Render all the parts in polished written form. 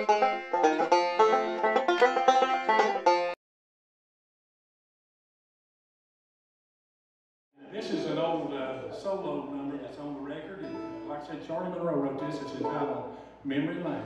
This is an old solo number that's on the record. And, like I said, Charlie Monroe wrote this. It's entitled Memory Lane.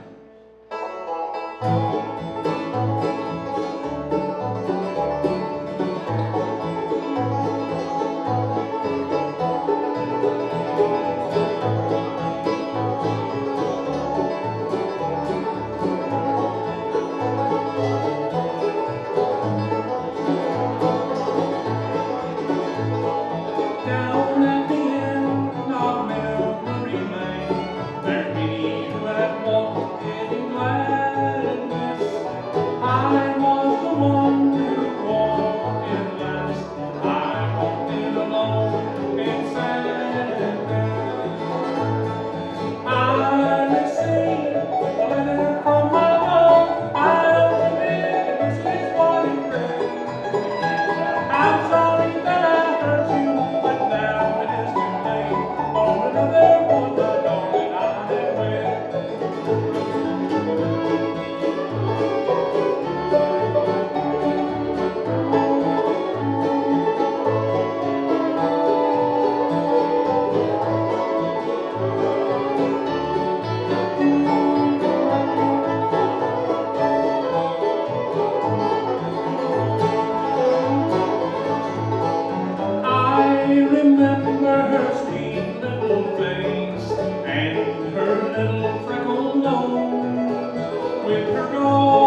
Down at the end of Memory Lane, there's many who have walked in gladness. I was the one who walked in last. I walked in alone in sadness. I received a letter from my love. I opened it, and this is what it read. I'm sorry that I hurt you, but now it is too late for another one, the darling I have wed. I remember her sweet little face and her little freckled nose with her gold